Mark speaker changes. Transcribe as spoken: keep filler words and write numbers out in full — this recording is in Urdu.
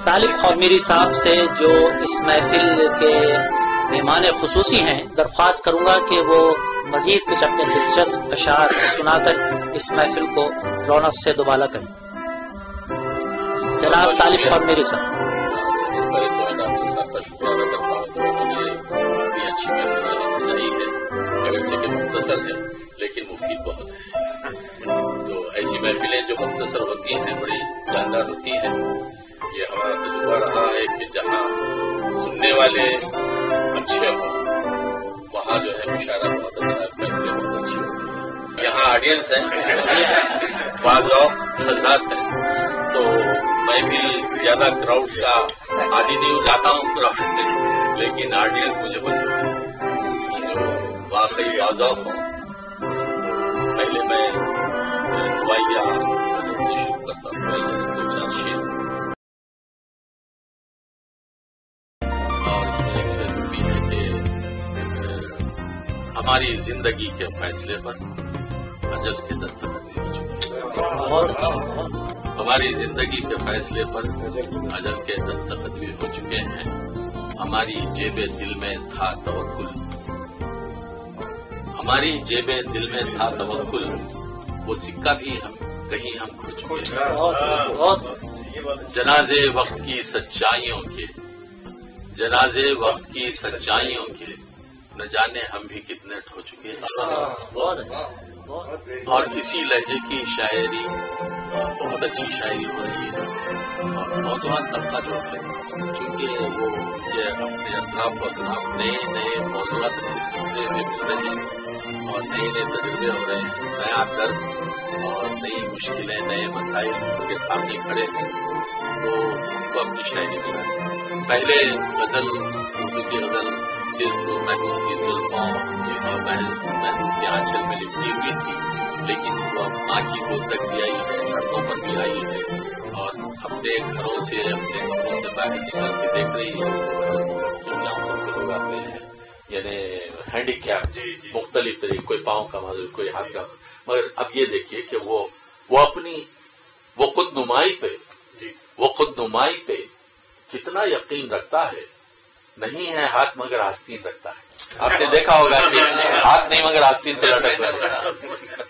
Speaker 1: طالب خورمیری صاحب سے جو اس محفل کے مہمان خصوصی ہیں درخواست کروں گا کہ وہ مزید کچھ اپنے دلچسپ اشعار سنا کر اس محفل کو رونق سے دوبالا کریں. جناب طالب خورمیری صاحب.
Speaker 2: سب سے پہلے تو ڈاکٹر صاحب کا شکریہ ادا کرتا ہوں کہ انہوں نے اتنی اچھی محفل سنائی ہے، اگرچہ کہ مختصر ہے لیکن مفید بہت ہے. تو ایسی محفلیں جو مختصر ہوتی ہیں بڑی جاندار ہوتی ہیں. یہ ہمارا تجربہ رہا ہے کہ جہاں سننے والے اچھے ہوں وہاں جو ہے مشاعرہ بہت اچھا ہے، محفلیں بہت اچھی ہوتی ہیں. یہاں آڈینس ہے، بعض اوقات حضرات ہیں، تو میں بھی زیادہ کراؤڈز کا عادی نہیں ہو جاتا ہوں کراؤڈز میں، لیکن آڈینس مجھے پسند ہے جو واقعی بعض اوقات ہوں. پہلے میں دعائیہ غزل سے شروع کرتا ہوں، دعائیہ دو چار شعر، اور اس میں ایک شعر بھی ہے کہ ہماری زندگی کے فیصلے پر اجل کے دستخط بھی ہو چکے ہیں. ہماری زندگی کے فیصلے پر اجل کے دستخط بھی ہو چکے ہیں. ہماری جیب دل میں تھا توکل، ہماری جیب دل میں تھا توکل، وہ سکہ بھی ہم کہیں ہم کھو چکے ہیں. جنازے وقت کی سچائیوں کے، جنازے وقت کی سچائیوں کے، نہ جانے ہم بھی کتنے ڈھو چکے ہیں. اور اسی لہجے کی شاعری بہت اچھی شاعری ہو رہی ہے. اور نوجوان طبقہ جو ہے چونکہ وہ یہ اپنے اطراف و اطراف نئے نئے موضوعات ڈھونڈنے میں مل رہے ہیں اور نئے نئے تجربے ہو رہے ہیں، نیا درد اور نئی مشکلیں، نئے مسائل ان کے سامنے کھڑے ہیں، تو ان کو اپنی شاعری ملا. پہلے غزل، اردو کی غزل صرف محبوب کی زلفوں اور محبوب کے آنچل میں لپٹی ہوئی تھی، لیکن وہ ماں کی گود تک بھی آئی ہے، سڑکوں پر بھی آئی ہے، اور اپنے گھروں سے اپنے کمروں سے باہر نکل کے دیکھ رہی ہے جو جہاں سب کے لوگ آتے ہیں، یعنی ہینڈی کیپ مختلف طریقے، کوئی پاؤں کا معذور، کوئی ہاتھ کا. مگر اب یہ دیکھیے کہ وہ وہ اپنی وہ خود نمائی پہ وہ خود نمائی پہ کتنا یقین رکھتا ہے. نہیں ہے ہاتھ مگر آستین رکھتا ہے. آپ نے دیکھا ہوگا کہ ہاتھ نہیں مگر آستین پہ لٹک رہتا ہے.